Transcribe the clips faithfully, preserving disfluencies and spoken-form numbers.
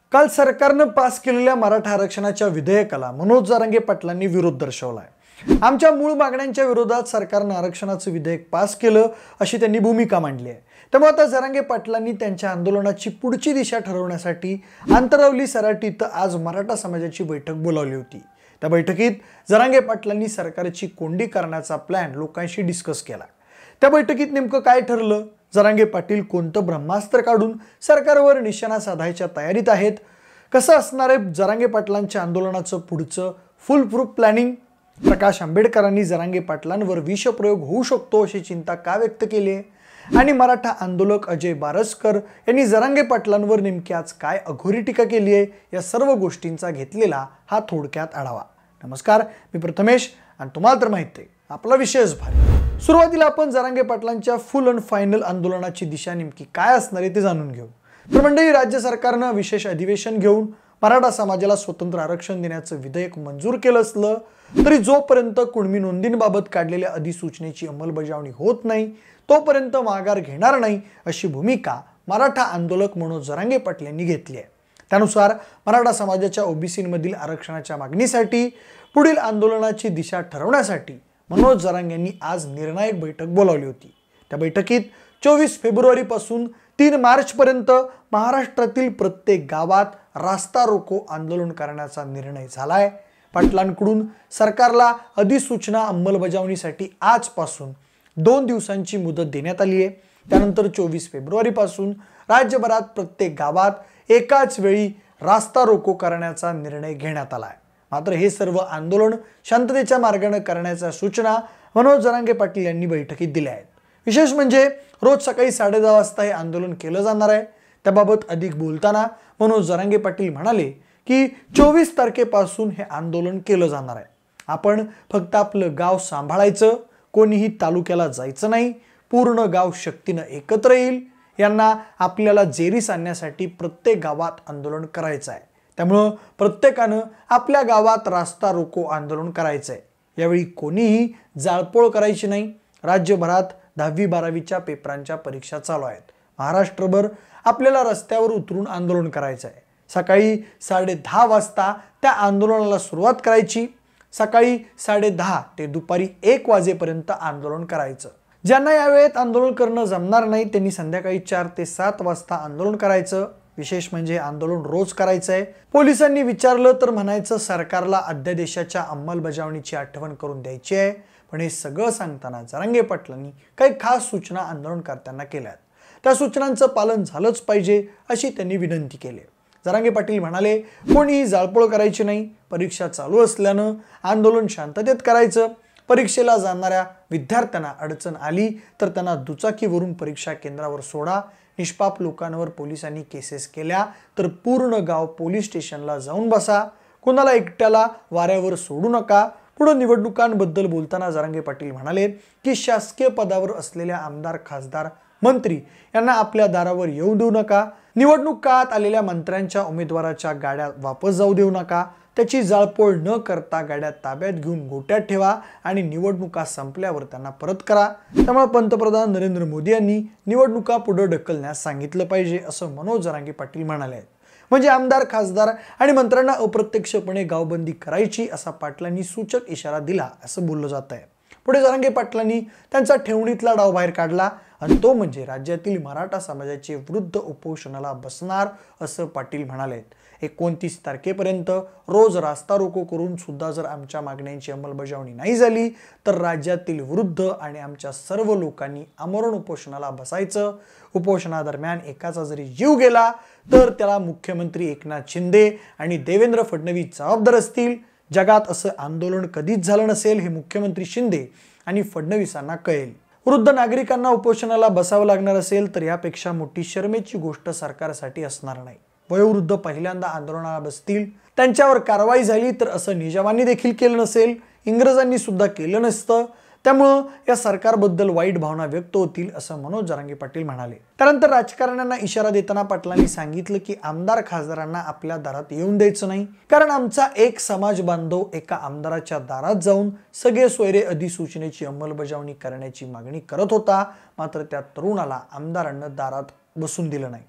काल सरकारनं पास केलेल्या मराठा आरक्षणाच्या विधेयकाला मनोज जरांगे पाटलांनी विरोध दर्शवलाय। आमच्या मूळ मागण्यांच्या विरोधात सरकारनं आरक्षणाचं विधेयक पास केलं अशी त्यांनी भूमिका मांडली आहे। त्यामुळे आता जरांगे पाटलांनी त्यांच्या आंदोलनाची पुढची दिशा ठरवण्यासाठी आंतरवली सराटी इथं आज मराठा समाजाची बैठक बोलावली होती। त्या बैठकीत जरांगे पाटलांनी सरकारची कोंडी करण्याचा प्लॅन लोकांशी डिस्कस केला। त्या बैठकीत नेमकं काय ठरलं, जरांगे पाटील कोणतं ब्रह्मास्त्र काढून सरकारवर निशाणा साधायच्या तयारीत आहेत, कसं असणार आहे जरांगे पाटलांच्या आंदोलनाचं पुढचं फुल प्रूफ प्लॅनिंग, प्रकाश आंबेडकरांनी जरांगे पाटलांवर विषप्रयोग होऊ शकतो अशी चिंता का व्यक्त केली आहे आणि मराठा आंदोलक अजय बारसकर यांनी जरांगे पाटलांवर नेमकी आज काय अघोरी टीका केली आहे, या सर्व गोष्टींचा घेतलेला हा थोडक्यात आढावा। नमस्कार, मी प्रथमेश आणि तुम्हाला तर माहिती आहे आपला विषयच भारी। सुरुवातीला आपण जरांगे पाटलांच्या फुल अँड फायनल आंदोलनाची दिशा नेमकी काय असणार आहे ते जाणून घेऊ। तर मंडळी, राज्य सरकारनं विशेष अधिवेशन घेऊन मराठा समाजाला स्वतंत्र आरक्षण देण्याचं विधेयक मंजूर केलं असलं तरी जोपर्यंत कुणबी नोंदींबाबत काढलेल्या अधिसूचनेची अंमलबजावणी होत नाही तोपर्यंत माघार घेणार नाही अशी भूमिका मराठा आंदोलक मनोज जरांगे पाटील यांनी घेतली आहे। त्यानुसार मराठा समाजाच्या ओबीसीमधील आरक्षणाच्या मागणीसाठी पुढील आंदोलनाची दिशा ठरवण्यासाठी मनोज जरांगे यांनी आज निर्णायक बैठक बोलावली होती। त्या बैठकीत चोवीस फेब्रुवारी पासून तीन मार्च पर्यंत महाराष्ट्रातील प्रत्येक गावात रास्ता रोको आंदोलन करण्याचा निर्णय झालाय। पाटलांकडून सरकारला अधिसूचना अंमलबजावणीसाठी आजपासून दोन दिवसांची मुदत देण्यात आली आहे। त्यानंतर चोवीस फेब्रुवारी पासून राज्यभरात प्रत्येक गावात एकाच वेळी रास्ता रोको करण्याचा निर्णय घेण्यात आला आहे। मात्र हे सर्व आंदोलन शांततेच्या मार्गाने करण्याच्या सूचना मनोज जरांगे पाटील यांनी बैठकीत दिल्या आहेत। विशेष म्हणजे रोज सकाळी साडे दहा वाजता हे आंदोलन केलं जाणार आहे। त्याबाबत अधिक बोलताना मनोज जरांगे पाटील म्हणाले की चोवीस तारखेपासून हे आंदोलन केलं जाणार आहे। आपण फक्त आपलं गाव सांभाळायचं, कोणीही तालुक्याला जायचं नाही, पूर्ण गाव शक्तीनं एकत्र येईल, यांना आपल्याला जेरीस आणण्यासाठी प्रत्येक गावात आंदोलन करायचं आहे। त्यामुळे प्रत्येकानं आपल्या गावात रास्ता रोको आंदोलन करायचं आहे। यावेळी कोणीही जाळपोळ करायची नाही। राज्यभरात दहावी बारावीच्या पेपरांच्या परीक्षा चालू आहेत। महाराष्ट्रभर आपल्याला रस्त्यावर उतरून आंदोलन करायचं आहे। सकाळी साडे दहा वाजता त्या आंदोलनाला सुरुवात करायची। सकाळी साडे दहा ते दुपारी एक वाजेपर्यंत आंदोलन करायचं। ज्यांना यावेळेत आंदोलन करणं जमणार नाही त्यांनी संध्याकाळी चार ते सात वाजता आंदोलन करायचं। विशेष म्हणजे आंदोलन रोज करायचं आहे। पोलिसांनी विचारलं तर म्हणायचं सरकारला अध्यादेशाच्या अंमलबजावणीची आठवण करून द्यायची आहे। पण हे सगळं सांगताना जरांगे पाटलांनी काही खास सूचना आंदोलनकर्त्यांना केल्यात। त्या सूचनांचं पालन झालंच पाहिजे अशी त्यांनी विनंती केली। जरांगे पाटील म्हणाले, कोणीही जाळपोळ करायची नाही, परीक्षा चालू असल्यानं आंदोलन शांततेत करायचं। परीक्षेला जाणाऱ्या विद्यार्थ्यांना अडचण आली तर त्यांना दुचाकीवरून परीक्षा केंद्रावर सोडा। निष्पाप लोकांवर पोलिसांनी केसेस केल्या तर पूर्ण गाव पोलीस स्टेशनला जाऊन बसा। कोणाला एकट्याला वाऱ्यावर सोडू नका। पुढे निवडणुकांबद्दल बोलताना जरांगे पाटील म्हणाले की शासकीय पदावर असलेल्या आमदार, खासदार, मंत्री यांना आपल्या दारावर येऊ देऊ नका। निवडणूक काळात आलेल्या मंत्र्यांच्या उमेदवाराच्या गाड्या वापस जाऊ देऊ नका। त्याची जाळपोळ न करता गाड्या ताब्यात घेऊन गोट्यात ठेवा आणि निवडणुका संपल्यावर त्यांना परत करा। त्यामुळे पंतप्रधान नरेंद्र मोदी यांनी निवडणुका पुढे ढकलण्यास सांगितलं पाहिजे असं मनोज जरांगे पाटील म्हणाले। म्हणजे आमदार, खासदार आणि मंत्र्यांना अप्रत्यक्षपणे गावबंदी करायची असा पाटलांनी सूचक इशारा दिला असं बोललं जात आहे। पुढे जरांगे पाटलांनी त्यांचा ठेवणीतला डाव बाहेर काढला आणि तो म्हणजे राज्यातील मराठा समाजाचे वृद्ध उपोषणाला बसणार असं पाटील म्हणाले। एकोणतीस तारखेपर्यंत रोज रास्ता रोको करून सुद्धा जर आमच्या मागण्यांची अंमलबजावणी नाही झाली तर राज्यातील वृद्ध आणि आमच्या सर्व लोकांनी आमरण उपोषणाला बसायचं। उपोषणादरम्यान एकाचा जरी जीव गेला तर त्याला मुख्यमंत्री एकनाथ शिंदे आणि देवेंद्र फडणवीस जबाबदार असतील। जगात असं आंदोलन कधीच झालं नसेल हे मुख्यमंत्री शिंदे आणि फडणवीसांना कळेल। वृद्ध नागरिकांना उपोषणाला बसावं लागणार असेल तर यापेक्षा मोठी शरमेची गोष्ट सरकारसाठी असणार नाही। वयोवृद्ध पहिल्यांदा आंदोलनाला बसतील, त्यांच्यावर कारवाई झाली तर असं निजामांनी देखील केलं नसेल, इंग्रजांनी सुद्धा केलं नसतं। त्यामुळे या सरकारबद्दल वाईट भावना व्यक्त होतील असं मनोज जरांगे पाटील म्हणाले। त्यानंतर राजकारण्यांना इशारा देताना पाटलांनी सांगितलं की आमदार, खासदारांना आपल्या दारात येऊन द्यायचं नाही, कारण आमचा एक समाज बांधव एका आमदाराच्या दारात जाऊन सगळे सोयरे अधिसूचनेची अंमलबजावणी करण्याची मागणी करत होता। मात्र त्या तरुणाला आमदारांना दारात बसून दिलं नाही।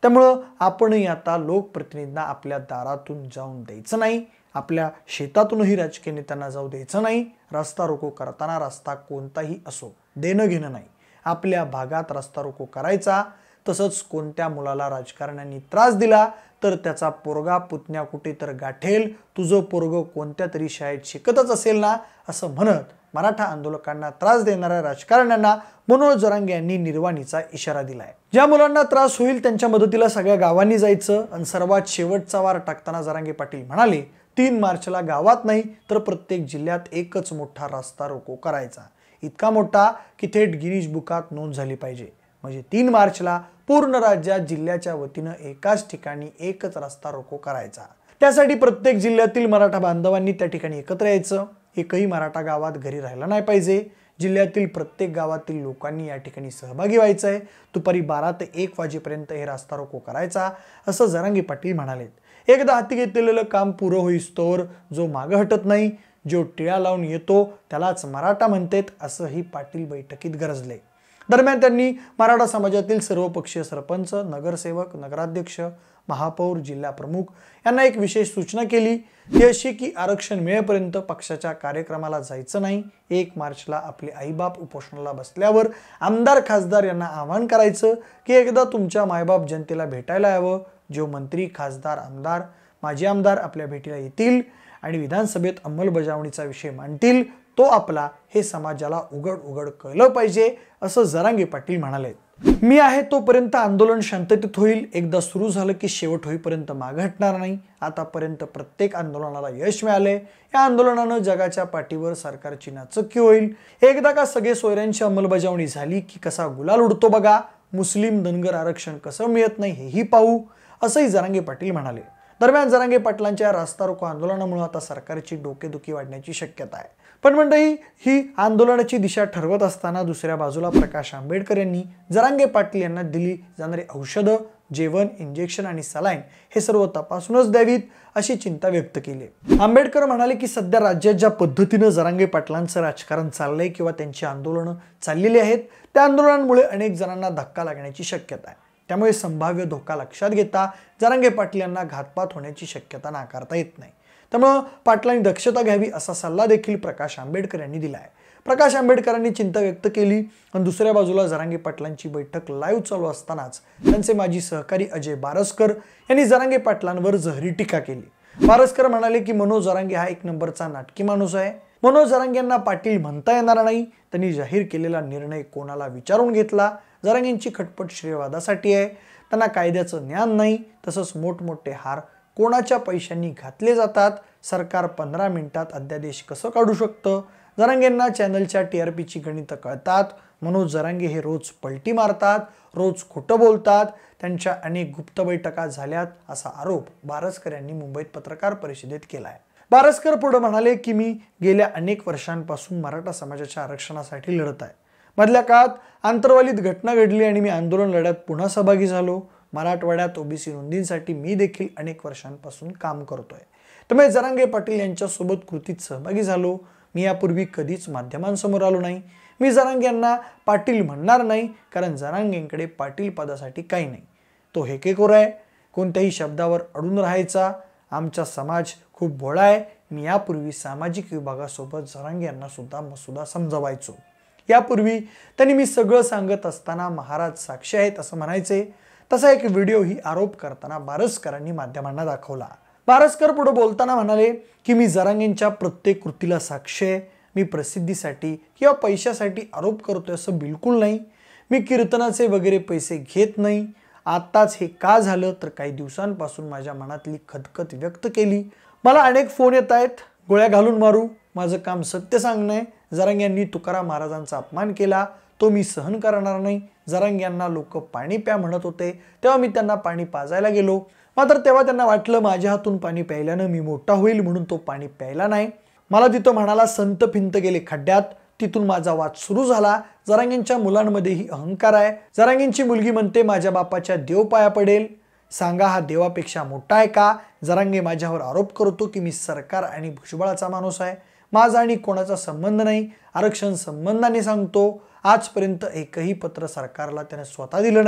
त्यामुळं आपणही आता लोकप्रतिनिधींना आपल्या दारातून जाऊन द्यायचं नाही, आपल्या शेतातूनही राजकीय नेत्यांना जाऊ द्यायचं नाही. रस्ता रोको करताना रस्ता कोणताही असो, देणं घेणं नाही, आपल्या भागात रस्ता रोको करायचा. तसंच कोणत्या मुलाला राजकारण्यांनी त्रास दिला तर त्याचा पोरगा पुतण्या कुठे तर गाठेल, तुझं पोरग कोणत्या तरी शाळेत शिकतच असेल ना, असं म्हणत मराठा आंदोलकांना त्रास देणाऱ्या राजकारण्यांना मनोज जरांगे यांनी निर्वाणीचा इशारा दिलाय. ज्या मुलांना त्रास होईल त्यांच्या मदतीला सगळ्या गावांनी जायचं. आणि सर्वात शेवटचा वार टाकताना जरांगे पाटील म्हणाले, तीन मार्चला गावात नाही तर प्रत्येक जिल्ह्यात एकच मोठा रस्ता रोको करायचा, इतका मोठा की थेट गिनीज बुकात नोंद झाली पाहिजे. म्हणजे तीन मार्चला पूर्ण राज्यात जिल्ह्याच्या वतीनं एकाच ठिकाणी एकच रस्ता रोको करायचा. त्यासाठी प्रत्येक जिल्ह्यातील मराठा बांधवांनी त्या ठिकाणी एकत्र यायचं. एकही मराठा गावात घरी राहायला नाही पाहिजे. जिल्ह्यातील प्रत्येक गावातील लोकांनी या ठिकाणी सहभागी व्हायचं आहे. दुपारी बारा ते एक वाजेपर्यंत हे रस्ता रोको करायचा, असं जरांगे पाटील म्हणालेत. एकदा हाती घेतलेलं काम पुरं होईस्तोवर जो मागं हटत नाही, जो टिळा लावून येतो त्यालाच मराठा म्हणतेत, असंही पाटील बैठकीत गरजले. दरम्यान त्यांनी मराठा समाजातील सर्वपक्षीय सरपंच, नगरसेवक, नगराध्यक्ष, महापौर, जिल्हा प्रमुख यांना एक विशेष सूचना केली, ती अशी की आरक्षण मिळेपर्यंत पक्षाच्या कार्यक्रमाला जायचं नाही. एक मार्चला आपले आईबाप उपोषणाला बसल्यावर आमदार खासदार यांना आवाहन करायचं की एकदा तुमच्या मायबाप जनतेला भेटायला यावं. जो मंत्री, खासदार, आमदार, माजी आमदार आपल्या भेटीला येतील आणि विधानसभेत अंमलबजावणीचा विषय मांडतील, तो आपला हे समाजाला उघड उघड कळलं पाहिजे, असं जरांगे पाटील म्हणाले. मी आहे तोपर्यंत आंदोलन शांततेत होईल, एकदा सुरू झालं की शेवट होईपर्यंत मागे हटणार नाही. आतापर्यंत प्रत्येक आंदोलनाला यश मिळाले. या आंदोलनानं जगाच्या पाठीवर सरकारची नाचक्की होईल. एकदा का सगळे सोयऱ्यांची अंमलबजावणी झाली की कसा गुलाल उडतो बघा. मुस्लिम धनगर आरक्षण कसं मिळत नाही हेही पाहू, असंही जरांगे पाटील म्हणाले. दरम्यान जरांगे पाटलांच्या रास्ता रोको आंदोलनामुळे आता सरकारची डोकेदुखी वाढण्याची शक्यता आहे. पण मंडळी, ही आंदोलनाची दिशा ठरवत असताना दुसऱ्या बाजूला प्रकाश आंबेडकर यांनी जरांगे पाटील यांना दिली जाणारी औषधं, जेवण, इंजेक्शन आणि सलाईन हे सर्व तपासूनच द्यावीत, अशी चिंता व्यक्त केली. आंबेडकर म्हणाले की सध्या राज्यात ज्या पद्धतीनं जरांगे पाटलांचं राजकारण चाललंय किंवा त्यांची आंदोलनं चाललेली आहेत, त्या आंदोलनांमुळे अनेक जणांना धक्का लागण्याची शक्यता आहे. त्यामुळे संभाव्य धोका लक्षात घेता जरांगे पाटील यांना घातपात होण्याची शक्यता नाकारता येत नाही. त्यामुळे पाटलांनी दक्षता घ्यावी असा सल्ला देखील प्रकाश आंबेडकर यांनी दिला आहे. प्रकाश आंबेडकरांनी चिंता व्यक्त केली. आणि दुसऱ्या बाजूला जरांगे पाटलांची बैठक लाईव्ह चालू असतानाच त्यांचे माजी सहकारी अजय बारसकर यांनी जरांगे पाटलांवर जहरी टीका केली. बारसकर म्हणाले की मनोज जरांगे हा एक नंबरचा नाटकी माणूस आहे. मनोज जरांगे यांना पाटील म्हणता येणार नाही. त्यांनी जाहीर केलेला निर्णय कोणाला विचारून घेतला. जरांगेंची खटपट श्रेयवादासाठी आहे. त्यांना कायद्याचं ज्ञान नाही. तसंच मोठमोठे हार कोणाच्या पैशांनी घातले जातात. सरकार पंधरा मिनिटात अध्यादेश कसं काढू शकतं. जरांगेंना चॅनलच्या टी आर पीची गणितं कळतात. मनोज जरांगे हे रोज पलटी मारतात, रोज खोटं बोलतात. त्यांच्या अनेक गुप्त बैठका झाल्यात असा आरोप बारसकर यांनी मुंबईत पत्रकार परिषदेत केलाय. बारसकर पुढे म्हणाले की मी गेल्या अनेक वर्षांपासून मराठा समाजाच्या आरक्षणासाठी लढत आहे. मधल्या काळात आंतरवालीत घटना घडली आणि मी आंदोलन लढ्यात पुन्हा सहभागी झालो. मराठवाड्यात ओबीसी नोंदींसाठी मी देखील अनेक वर्षांपासून काम करतोय. त्यामुळे जरांगे पाटील यांच्यासोबत कृतीत सहभागी झालो. मी यापूर्वी कधीच माध्यमांसमोर आलो नाही. मी जरांगे यांना पाटील म्हणणार नाही, कारण जरांगेंकडे पाटील पदासाठी काही नाही. तो हेकेखोर आहे, कोणत्याही शब्दावर अडून राहायचा. आमचा समाज खूप भोळा आहे. मी यापूर्वी सामाजिक विभागासोबत जरांगे यांना सुद्धा मसुदा समजवायचो. यापूर्वी त्यांनी मी सगळं सांगत असताना महाराज साक्षी आहेत असं म्हणायचे. तसा एक व्हिडिओही आरोप करताना बारसकरांनी माध्यमांना दाखवला. बारसकर पुढे बोलताना म्हणाले की मी जरांगेंच्या प्रत्येक कृतीला साक्ष आहे. मी प्रसिद्धीसाठी किंवा पैशासाठी आरोप करतोय असं बिलकुल नाही. मी कीर्तनाचे वगैरे पैसे घेत नाही. आताच हे का झालं तर काही दिवसांपासून माझ्या मनातली खदखद व्यक्त केली. मला अनेक फोन येत आहेत, गोळ्या घालून मारू. माझं काम सत्य सांगणं आहे. जरांगे यांनी तुकाराम महाराजांचा अपमान केला, तो मी सहन करणार नाही. जरांगे यांना लोक पाणी प्या म्हणत होते, तेव्हा मी त्यांना पाणी पाजायला गेलो. मात्र तेव्हा त्यांना वाटलं माझ्या हातून पाणी प्यायल्यानं मी मोठा होईल, म्हणून तो पाणी प्यायला नाही. मला तिथं म्हणाला संत भिंत गेले खड्ड्यात. तिथून माझा वाद सुरू झाला. जरांगेंच्या मुलांमध्येही अहंकार आहे. जरांगेंची मुलगी म्हणते माझ्या बापाच्या देव पाया पडेल. सांगा हा देवापेक्षा मोठा आहे का? जरांगे माझ्यावर आरोप करतो की मी सरकार आणि भुजबळाचा माणूस आहे. माझा आणि कोणाचा संबंध नाही. आरक्षण संबंधाने सांगतो. आजपर्यंत एकही पत्र सरकारला त्याने स्वतः दिलं नाही.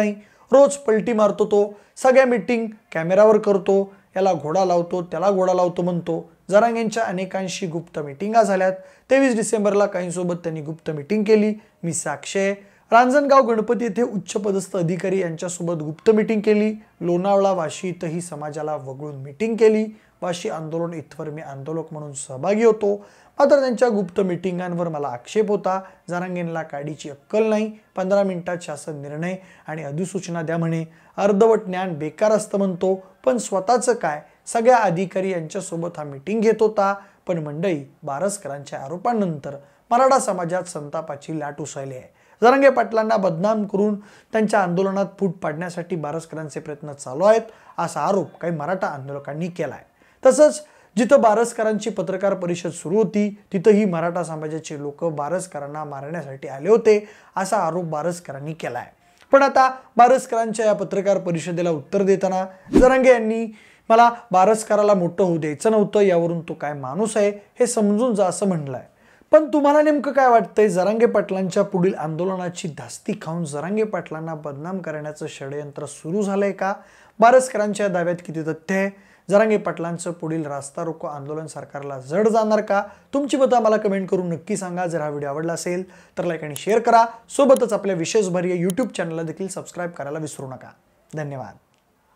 रोज पलटी मारतो तो, सगळ्या मीटिंग कॅमेरावर करतो, याला घोडा लावतो त्याला घोडा लावतो म्हणतो. जरांगेंच्या अनेकांशी गुप्त मिटिंगा झाल्यात. तेवीस डिसेंबरला काहींसोबत त्यांनी गुप्त मिटिंग केली, मी साक्ष आहे. रांजणगाव गणपती येथे उच्चपदस्थ अधिकारी यांच्यासोबत गुप्त मिटिंग केली. लोणावळा वाशी इथंही समाजाला वगळून मिटिंग केली. वाशी आंदोलन इथवर मी आंदोलक म्हणून सहभागी होतो. मात्र त्यांच्या गुप्त मिटिंगांवर मला आक्षेप होता. जरांगेंना काडीची अक्कल नाही. पंधरा मिनिटात शासन निर्णय आणि अधिसूचना द्या म्हणे. अर्धवट ज्ञान बेकार असतं म्हणतो. पण स्वतःचं काय, सगळ्या अधिकारी यांच्यासोबत हा मिटिंग घेत होता. पण मंडळी, बारसकरांच्या आरोपांनंतर मराठा समाजात संतापाची लाट उसळली आहे. जरांगे पाटलांना बदनाम करून त्यांच्या आंदोलनात फूट पाडण्यासाठी बारसकरांचे प्रयत्न चालू आहेत असा आरोप काही मराठा आंदोलकांनी केलाय. तसंच जिथं बारसकरांची पत्रकार परिषद सुरू होती तिथंही मराठा समाजाचे लोक बारसकरांना मारण्यासाठी आले होते असा आरोप बारसकरांनी केलाय. पण आता बारसकरांच्या या पत्रकार परिषदेला उत्तर देताना जरांगे यांनी मला बारसकराला मोठं होऊ द्यायचं नव्हतं, यावरून तो काय माणूस आहे हे समजून जा असं म्हणलंय. पण तुम्हाला नेमकं काय वाटतंय? जरांगे पाटलांच्या पुढील आंदोलनाची धास्ती खाऊन जरांगे पाटलांना बदनाम करण्याचं षडयंत्र सुरू झालंय का? बारसकरांच्या दाव्यात किती तथ्य आहे? जरांगे पाटलांचं पुढील रास्ता रोको आंदोलन सरकारला जड जाणार का? तुमची मतं आम्हाला कमेंट करून नक्की सांगा. जर हा व्हिडिओ आवडला असेल तर लाईक आणि शेअर करा. सोबतच आपल्या विशेष भरीय यूट्यूब चॅनलला देखील सबस्क्राईब करायला विसरू नका. धन्यवाद.